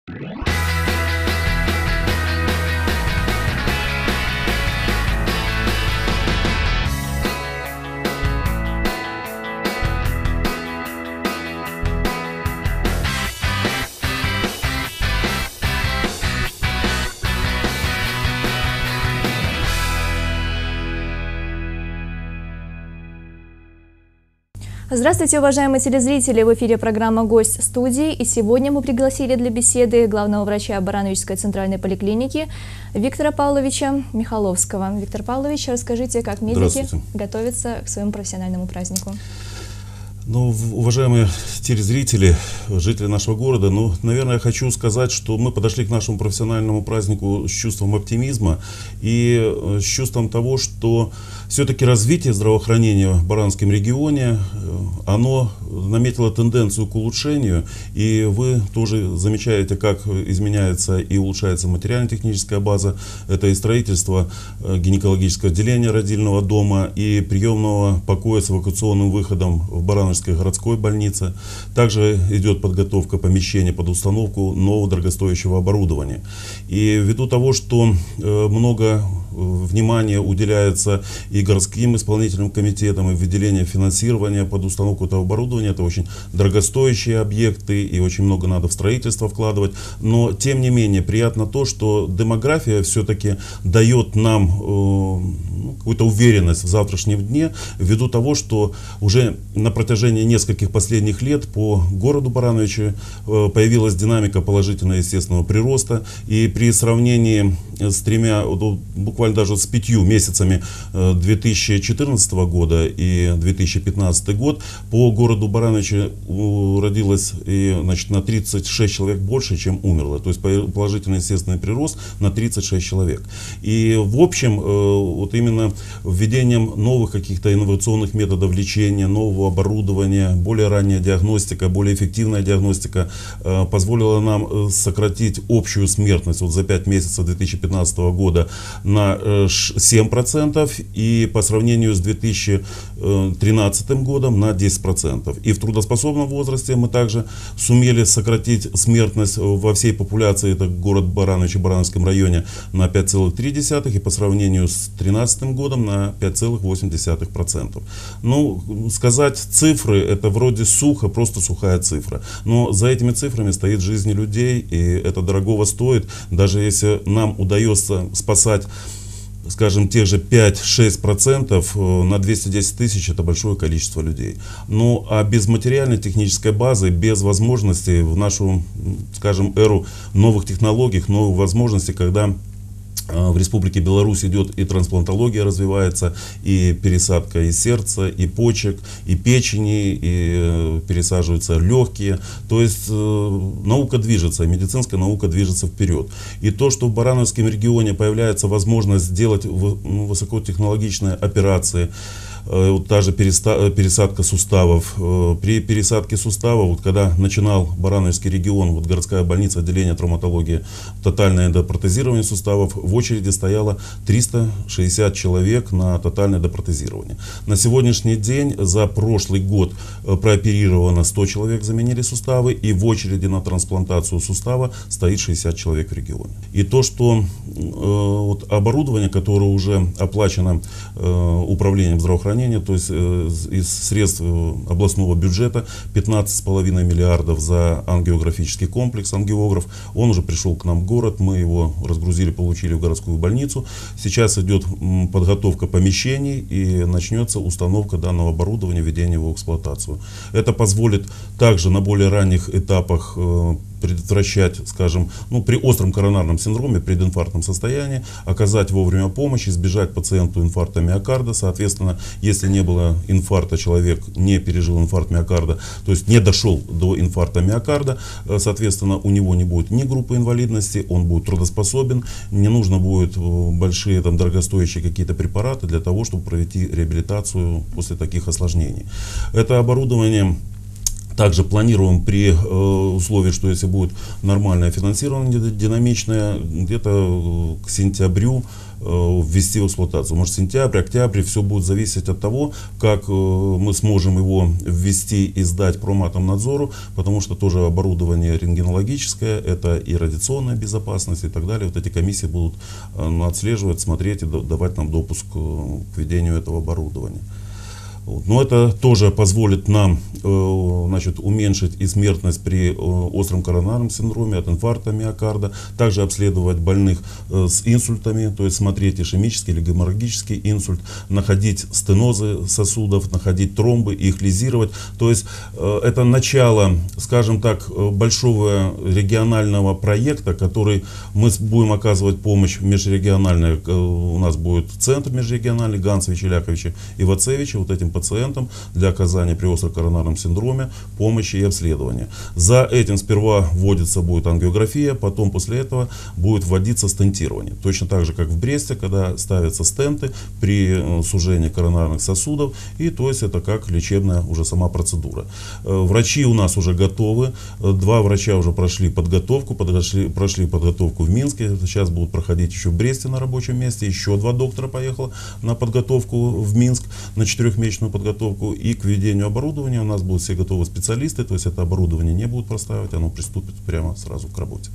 Здравствуйте, уважаемые телезрители! В эфире программа «Гость студии». И сегодня мы пригласили для беседы главного врача Барановичской центральной поликлиники Виктора Павловича Михаловского. Виктор Павлович, расскажите, как медики готовятся к своему профессиональному празднику? Ну, уважаемые телезрители, жители нашего города, наверное, я хочу сказать, что мы подошли к нашему профессиональному празднику с чувством оптимизма и с чувством того, что все-таки развитие здравоохранения в Барановском регионе, оно наметило тенденцию к улучшению, и вы тоже замечаете, как изменяется и улучшается материально-техническая база. Это и строительство гинекологического отделения родильного дома, и приемного покоя с эвакуационным выходом в Барановской городской больнице. Также идет подготовка помещения под установку нового дорогостоящего оборудования. И ввиду того, что много внимания уделяется и городским исполнительным комитетам, и выделение финансирования под установку этого оборудования, это очень дорогостоящие объекты, и очень много надо в строительство вкладывать. Но, тем не менее, приятно то, что демография все-таки дает нам какую-то уверенность в завтрашнем дне, ввиду того, что уже на протяжении нескольких последних лет по городу Барановичу появилась динамика положительного естественного прироста, и при сравнении с буквально даже с 5 месяцами 2014 года и 2015 год по городу Барановичу родилось на 36 человек больше, чем умерло. То есть положительный естественный прирост на 36 человек. И в общем, вот именно введением новых каких-то инновационных методов лечения, нового оборудования, более ранняя диагностика, более эффективная диагностика позволила нам сократить общую смертность за 5 месяцев 2015 года на 7%, и по сравнению с 2013 годом на 10%. И в трудоспособном возрасте мы также сумели сократить смертность во всей популяции, это город Баранович в Барановском районе, на 5,3%, и по сравнению с 2013 годом на 5,8%. Ну, сказать цифры, это вроде сухо, просто сухая цифра. Но за этими цифрами стоит жизни людей, и это дорогого стоит. Даже если нам удается спасать, скажем, тех же 5-6% на 210 тысяч, это большое количество людей. Ну, а без материальной технической базы, без возможностей в нашу, скажем, эру новых технологий, новых возможностей, когда в Республике Беларусь идет и трансплантология развивается, и пересадка и сердца, и почек, и печени, и пересаживаются легкие. То есть наука движется, медицинская наука движется вперед. И то, что в Барановском регионе появляется возможность сделать высокотехнологичные операции, та же пересадка суставов. При пересадке суставов, когда начинал Барановский регион, городская больница, отделение травматологии, тотальное допротезирование суставов, в очереди стояло 360 человек на тотальное допротезирование. На сегодняшний день за прошлый год прооперировано 100 человек, заменили суставы, и в очереди на трансплантацию сустава стоит 60 человек в регионе. И то, что оборудование, которое уже оплачено управлением здравоохранения, то есть из средств областного бюджета 15,5 миллиардов за ангиографический комплекс, ангиограф, он уже пришел к нам в город, мы его разгрузили, получили в городскую больницу. Сейчас идет подготовка помещений и начнется установка данного оборудования, введение его в эксплуатацию. Это позволит также на более ранних этапах предотвращать, скажем, при остром коронарном синдроме, прединфарктном состоянии, оказать вовремя помощь, избежать пациенту инфаркта миокарда. Соответственно, если не было инфаркта, человек не пережил инфаркт миокарда, то есть не дошел до инфаркта миокарда, соответственно, у него не будет ни группы инвалидности, он будет трудоспособен, не нужно будет большие дорогостоящие какие-то препараты для того, чтобы провести реабилитацию после таких осложнений. Это оборудование Также планируем при условии, что если будет нормальное финансирование, динамичное, где-то к сентябрю ввести в эксплуатацию. Может, сентябрь, октябрь, все будет зависеть от того, как мы сможем его ввести и сдать Проматомнадзору, потому что тоже оборудование рентгенологическое, это и радиационная безопасность и так далее. Вот эти комиссии будут отслеживать, смотреть и давать нам допуск к ведению этого оборудования. Но это тоже позволит нам уменьшить и смертность при остром коронарном синдроме от инфаркта миокарда, также обследовать больных с инсультами, то есть смотреть ишемический или геморрагический инсульт, находить стенозы сосудов, находить тромбы, их лизировать. То есть это начало, скажем так, большого регионального проекта, который мы будем оказывать помощь межрегиональной. У нас будет центр межрегиональный Ганцевича, Ляковича и Вацевича, вот этим пациентам для оказания при остро-коронарном синдроме помощи и обследования. За этим сперва вводится будет ангиография, потом после этого будет вводиться стентирование. Точно так же, как в Бресте, когда ставятся стенты при сужении коронарных сосудов, и то есть это как лечебная уже сама процедура. Врачи у нас уже готовы, 2 врача уже прошли подготовку, прошли подготовку в Минске, сейчас будут проходить еще в Бресте на рабочем месте, еще 2 доктора поехало на подготовку в Минск, на 4-месячную подготовку, и к введению оборудования у нас будут все готовы специалисты, то есть это оборудование не будут простаивать, оно приступит прямо сразу к работе.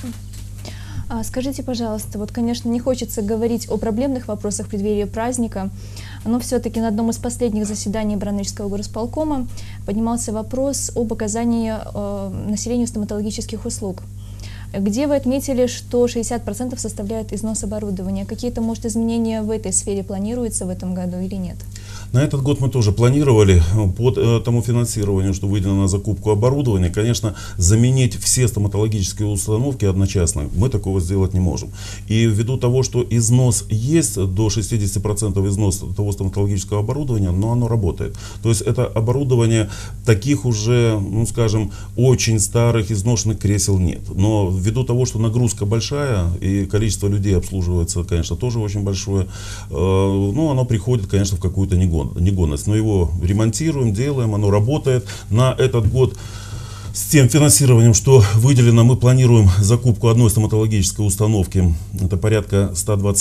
Скажите, пожалуйста, вот, конечно, не хочется говорить о проблемных вопросах в преддверии праздника, но все-таки на одном из последних заседаний Барановичского горосполкома поднимался вопрос об оказании населению стоматологических услуг, где вы отметили, что 60% составляет износ оборудования. Какие-то, может, изменения в этой сфере планируются в этом году или нет? На этот год мы тоже планировали по тому финансированию, что выделено на закупку оборудования. Конечно, заменить все стоматологические установки одночасно мы такого сделать не можем. И ввиду того, что износ есть, до 60% износ того стоматологического оборудования, но оно работает. То есть это оборудование таких уже, ну скажем, очень старых изношенных кресел нет. Но ввиду того, что нагрузка большая и количество людей обслуживается, конечно, тоже очень большое, но оно приходит, конечно, в какую-то негодность. Но его ремонтируем, делаем, оно работает. На этот год с тем финансированием, что выделено, мы планируем закупку одной стоматологической установки. Это порядка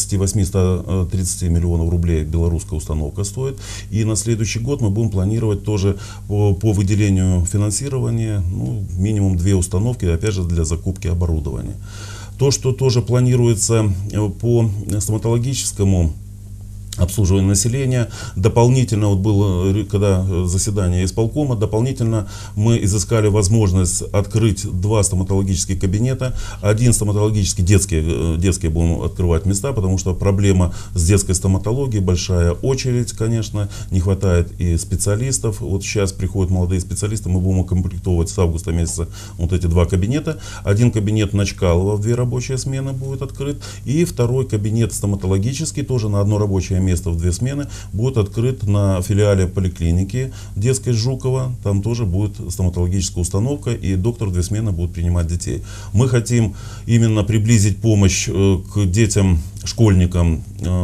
128-130 миллионов рублей белорусская установка стоит. И на следующий год мы будем планировать тоже по выделению финансирования минимум 2 установки, опять же, для закупки оборудования. То, что тоже планируется по стоматологическому обслуживание населения. Дополнительно, вот было, когда заседание исполкома, дополнительно мы изыскали возможность открыть 2 стоматологических кабинета. Один стоматологический, детские будем открывать места, потому что проблема с детской стоматологией, большая очередь, конечно, не хватает и специалистов. Вот сейчас приходят молодые специалисты, мы будем укомплектовать с августа месяца вот эти 2 кабинета. Один кабинет на Чкалова в 2 рабочие смены будет открыт, и второй кабинет стоматологический, тоже на 1 рабочее место в 2 смены, будет открыт на филиале поликлиники детской Жукова. Там тоже будет стоматологическая установка, и доктор в 2 смены будет принимать детей. Мы хотим именно приблизить помощь к детям, школьникам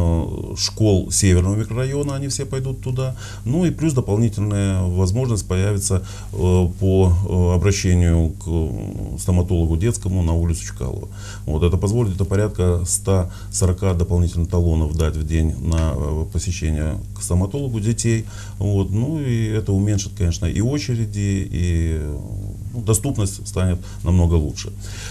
школ Северного микрорайона, они все пойдут туда. Ну и плюс дополнительная возможность появится по обращению к стоматологу детскому на улицу Чкалова. Вот это позволит, это порядка 140 дополнительных талонов дать в день на посещение к стоматологу детей. Вот. Ну и это уменьшит, конечно, и очереди, и доступность станет намного лучше.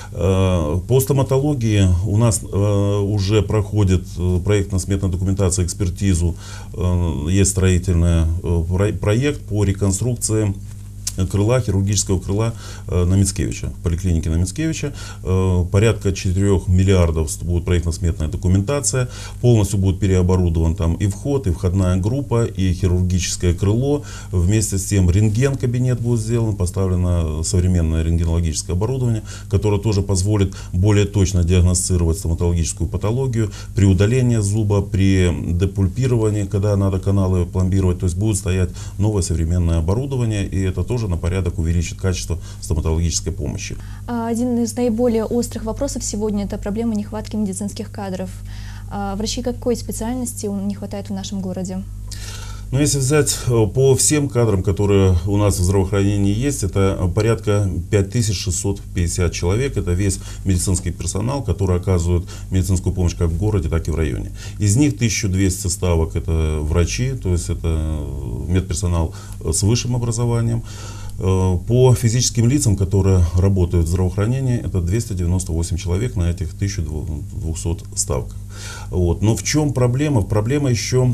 По стоматологии у нас уже проходит проектно-сметная документация, экспертизу, есть строительный проект по реконструкции крыла, хирургического крыла на Мицкевича, поликлиники на Мицкевича. Порядка 4 миллиардов будет проектно-сметная документация. Полностью будет переоборудован там и вход, и входная группа, и хирургическое крыло. Вместе с тем рентген-кабинет будет сделан, поставлено современное рентгенологическое оборудование, которое тоже позволит более точно диагностировать стоматологическую патологию при удалении зуба, при депульпировании, когда надо каналы пломбировать. То есть будет стоять новое современное оборудование, и это тоже на порядок увеличит качество стоматологической помощи. Один из наиболее острых вопросов сегодня – это проблема нехватки медицинских кадров. Врачей какой специальности не хватает в нашем городе? Но если взять по всем кадрам, которые у нас в здравоохранении есть, это порядка 5650 человек. Это весь медицинский персонал, который оказывает медицинскую помощь как в городе, так и в районе. Из них 1200 ставок это врачи, то есть это медперсонал с высшим образованием. По физическим лицам, которые работают в здравоохранении, это 298 человек на этих 1200 ставках. Вот. Но в чем проблема? Проблема еще,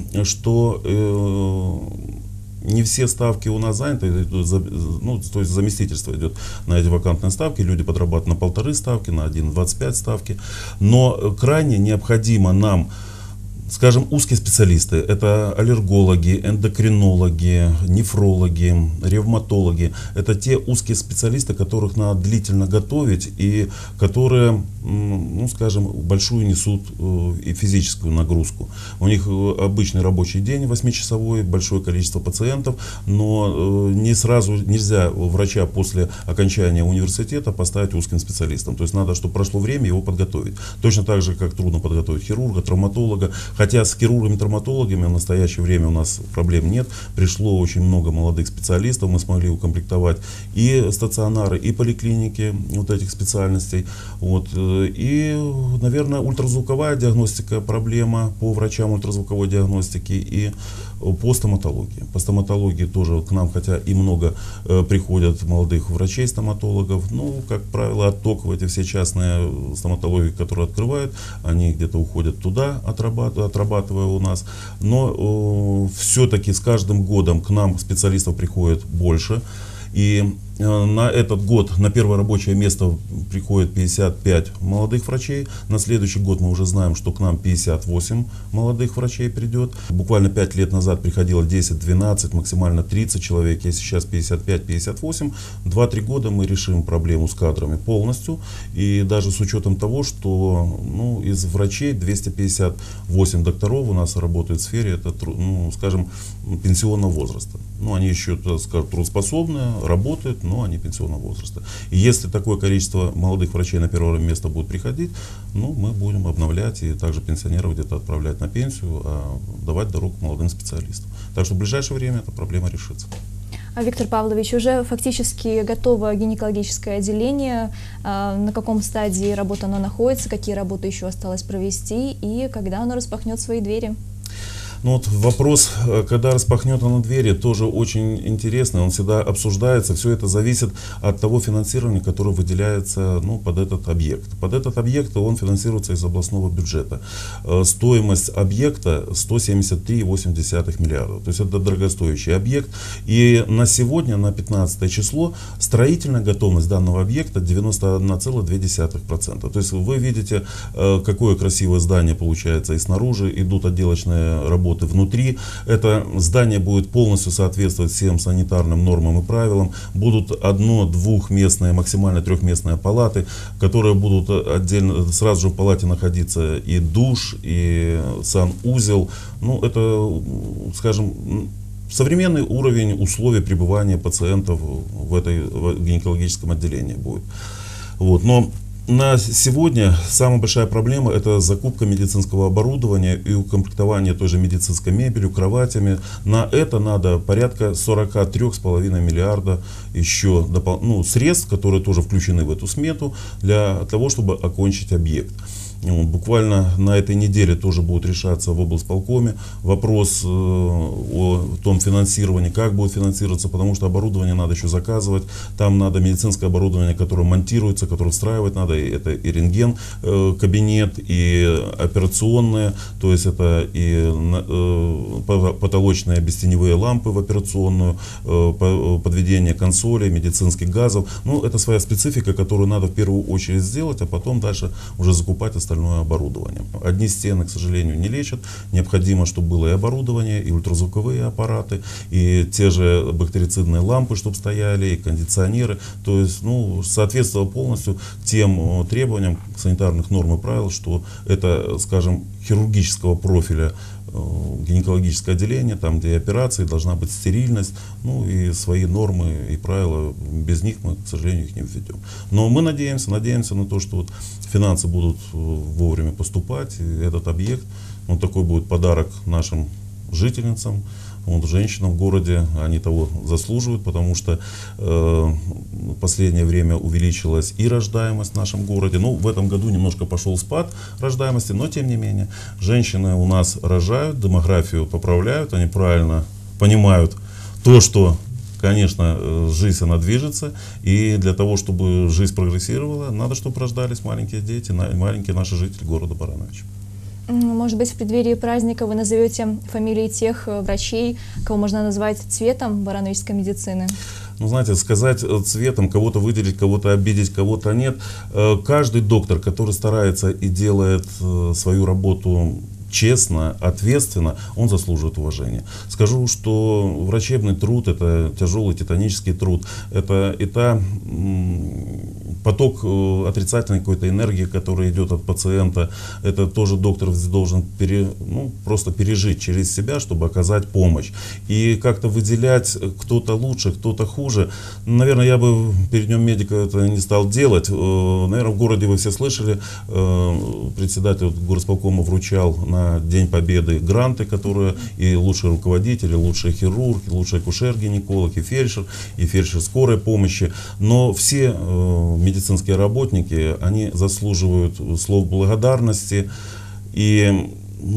что не все ставки у нас заняты, ну, то есть заместительство идет на эти вакантные ставки, люди подрабатывают на 1,5 ставки, на 1,25 ставки. Но крайне необходимо нам, скажем, узкие специалисты, это аллергологи, эндокринологи, нефрологи, ревматологи. Это те узкие специалисты, которых надо длительно готовить и которые, ну, скажем, большую несут и физическую нагрузку. У них обычный рабочий день 8-часовой, большое количество пациентов, но не сразу нельзя врача после окончания университета поставить узким специалистом. То есть надо, чтобы прошло время, его подготовить. Точно так же, как трудно подготовить хирурга, травматолога. Хотя с хирургами-травматологами в настоящее время у нас проблем нет. Пришло очень много молодых специалистов. Мы смогли укомплектовать и стационары, и поликлиники вот этих специальностей. Вот. И, наверное, ультразвуковая диагностика проблема по врачам ультразвуковой диагностики и по стоматологии. По стоматологии тоже к нам, хотя и много приходят молодых врачей-стоматологов, но, как правило, отток в эти все частные стоматологии, которые открывают, они где-то уходят туда, отрабатывая у нас. Но все-таки с каждым годом к нам специалистов приходит больше. И на этот год на первое рабочее место приходит 55 молодых врачей. На следующий год мы уже знаем, что к нам 58 молодых врачей придет. Буквально 5 лет назад приходило 10-12, максимально 30 человек. Если сейчас 55-58, 2-3 года мы решим проблему с кадрами полностью. И даже с учетом того, что, ну, из врачей 258 докторов у нас работают в сфере, это, ну, скажем, пенсионного возраста. Ну, они еще, так скажем, трудоспособные, работают, но они пенсионного возраста. И если такое количество молодых врачей на первое место будет приходить, ну, мы будем обновлять и также пенсионеров где-то отправлять на пенсию, а давать дорогу молодым специалистам. Так что в ближайшее время эта проблема решится. А, Виктор Павлович, уже фактически готово гинекологическое отделение. На каком стадии работы оно находится, какие работы еще осталось провести и когда оно распахнет свои двери? Ну вот вопрос, когда распахнет оно двери, тоже очень интересный, он всегда обсуждается. Все это зависит от того финансирования, которое выделяется, ну, под этот объект. Под этот объект он финансируется из областного бюджета. Стоимость объекта 173,8 миллиарда. То есть это дорогостоящий объект. И на сегодня, на 15 число, строительная готовность данного объекта 91,2%. То есть вы видите, какое красивое здание получается и снаружи, идут отделочные работы внутри. Это здание будет полностью соответствовать всем санитарным нормам и правилам. Будут 1-2-местные, максимально 3-местные палаты, которые будут отдельно, сразу же в палате находиться и душ, и санузел. Ну, это, скажем, современный уровень условий пребывания пациентов в гинекологическом отделении будет. Вот. Но на сегодня самая большая проблема — это закупка медицинского оборудования и укомплектование той же медицинской мебелью, кроватями. На это надо порядка 43,5 миллиарда еще средств, которые тоже включены в эту смету, для того, чтобы окончить объект. Буквально на этой неделе тоже будет решаться в облсполкоме вопрос о том финансировании, как будет финансироваться, потому что оборудование надо еще заказывать, там надо медицинское оборудование, которое монтируется, которое встраивать надо, это и рентген кабинет, и операционные, то есть это и потолочные бестеневые лампы в операционную, подведение консолей, медицинских газов. Ну, это своя специфика, которую надо в первую очередь сделать, а потом дальше уже закупать остальное оборудование. Одни стены, к сожалению, не лечат. Необходимо, чтобы было и оборудование, и ультразвуковые аппараты, и те же бактерицидные лампы, чтобы стояли, и кондиционеры. То есть, ну, соответствовало полностью тем требованиям санитарных норм и правил, что это, скажем, хирургического профиля гинекологическое отделение, там, где операции, должна быть стерильность, ну и свои нормы и правила. Без них мы, к сожалению, их не введем. Но мы надеемся на то, что вот финансы будут вовремя поступать, и этот объект, он такой будет подарок нашим жительницам, Вот, женщины в городе, они того заслуживают, потому что в последнее время увеличилась и рождаемость в нашем городе. Ну, в этом году немножко пошел спад рождаемости, но тем не менее, женщины у нас рожают, демографию поправляют, они правильно понимают то, что, конечно, жизнь, она движется, и для того, чтобы жизнь прогрессировала, надо, чтобы рождались маленькие дети, маленькие наши жители города Барановича. Может быть, в преддверии праздника вы назовете фамилии тех врачей, кого можно назвать цветом барановичской медицины? Ну, знаете, сказать цветом, кого-то выделить, кого-то обидеть, кого-то нет. Каждый доктор, который старается и делает свою работу честно, ответственно, он заслуживает уважения. Скажу, что врачебный труд — это тяжелый титанический труд, это поток отрицательной какой-то энергии, которая идет от пациента, это тоже доктор должен просто пережить через себя, чтобы оказать помощь. И как-то выделять кто-то лучше, кто-то хуже, наверное, я бы перед Днем медика это не стал делать. Наверное, в городе вы все слышали, председатель горосполкома вручал на День Победы гранты, которые и лучшие руководители, лучшие хирурги, лучший акушер-гинеколог, и фельдшер скорой помощи. Но все медицинские работники, они заслуживают слов благодарности и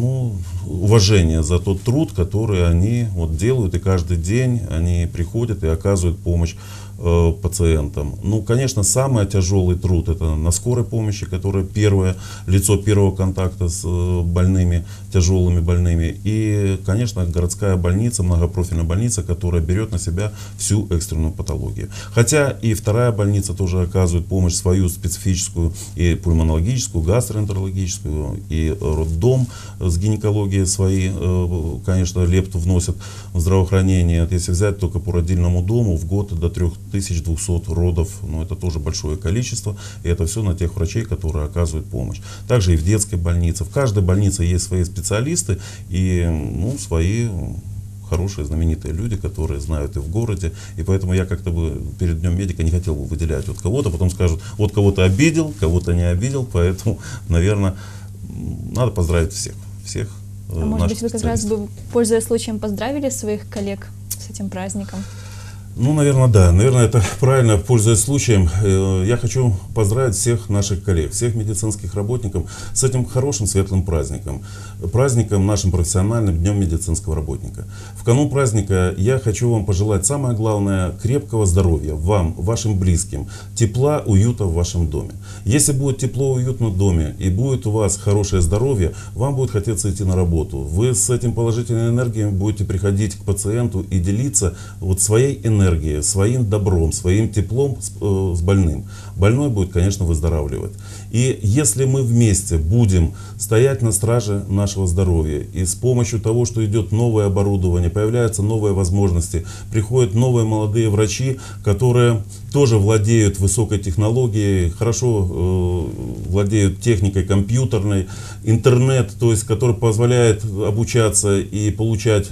уважения за тот труд, который они делают, и каждый день они приходят и оказывают помощь пациентам. Ну, конечно, самый тяжелый труд — это на скорой помощи, которая лицо первого контакта с больными, тяжелыми больными. И, конечно, городская больница, многопрофильная больница, которая берет на себя всю экстренную патологию. Хотя и вторая больница тоже оказывает помощь свою специфическую, и пульмонологическую, гастроэнтерологическую, и роддом с гинекологией свои, конечно, лепту вносят в здравоохранение. Если взять только по родильному дому, в год до 3200 родов, это тоже большое количество, и это все на тех врачей, которые оказывают помощь. Также и в детской больнице. В каждой больнице есть свои специалисты и свои хорошие, знаменитые люди, которые знают и в городе, и поэтому я как-то бы перед Днем медика не хотел бы выделять кого-то, потом скажут, кого-то обидел, кого-то не обидел, поэтому, наверное, надо поздравить всех. А может быть, вы как раз бы, пользуясь случаем, поздравили своих коллег с этим праздником? Ну, наверное, да. Наверное, это правильно, пользуясь случаем. Я хочу поздравить всех наших коллег, всех медицинских работников с этим хорошим, светлым праздником. Праздником нашим профессиональным Днем медицинского работника. В канун праздника я хочу вам пожелать самое главное — крепкого здоровья вам, вашим близким, тепла, уюта в вашем доме. Если будет тепло, уютно в доме и будет у вас хорошее здоровье, вам будет хотеться идти на работу. Вы с этим положительной энергией будете приходить к пациенту и делиться своей энергией, своим добром, своим теплом с больным. Больной будет, конечно, выздоравливать. И если мы вместе будем стоять на страже нашего здоровья, и с помощью того, что идет новое оборудование, появляются новые возможности, приходят новые молодые врачи, которые тоже владеют высокой технологией, хорошо владеют техникой компьютерной, интернет, то есть который позволяет обучаться и получать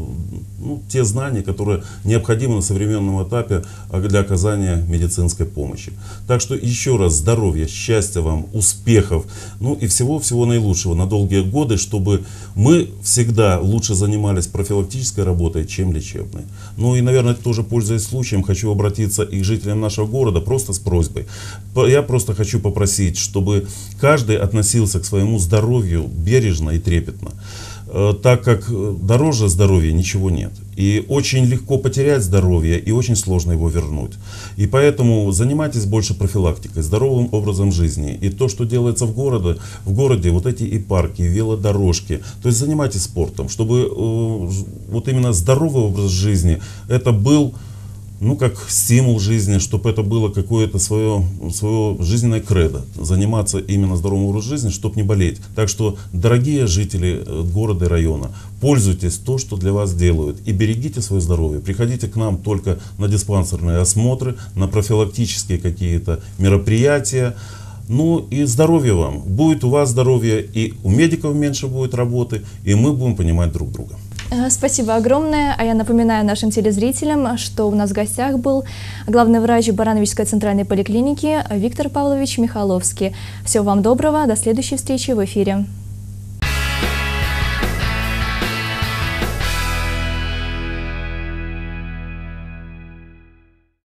те знания, которые необходимы на современном этапе для оказания медицинской помощи. Так что еще раз здоровья, счастья вам, успехов, и всего-всего наилучшего на долгие годы, чтобы мы всегда лучше занимались профилактической работой, чем лечебной. Ну и, наверное, тоже, пользуясь случаем, хочу обратиться и к жителям нашего города просто с просьбой. Я просто хочу попросить, чтобы каждый относился к своему здоровью бережно и трепетно, так как дороже здоровья ничего нет. И очень легко потерять здоровье, и очень сложно его вернуть. И поэтому занимайтесь больше профилактикой, здоровым образом жизни. И то, что делается в городе, эти и парки, и велодорожки. То есть занимайтесь спортом, чтобы именно здоровый образ жизни, это был как стимул жизни, чтобы это было какое-то свое жизненное кредо, заниматься именно здоровым образом жизни, чтобы не болеть. Так что, дорогие жители города и района, пользуйтесь то, что для вас делают, и берегите свое здоровье. Приходите к нам только на диспансерные осмотры, на профилактические какие-то мероприятия. И здоровья вам. Будет у вас здоровье, и у медиков меньше будет работы, и мы будем понимать друг друга. Спасибо огромное. А я напоминаю нашим телезрителям, что у нас в гостях был главный врач Барановичской центральной поликлиники Виктор Павлович Михаловский. Всего вам доброго. До следующей встречи в эфире.